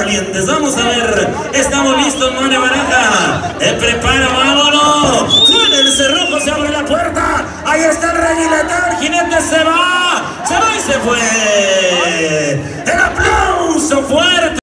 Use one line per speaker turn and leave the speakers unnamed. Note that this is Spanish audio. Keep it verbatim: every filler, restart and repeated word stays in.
valientes. Vamos a ver. Estamos listos, Mane Baraja. Eh, prepara, vámonos. Suena el cerrojo, se abre la puerta. Ahí está el reguileteo. El jinete se va. Se va y se fue.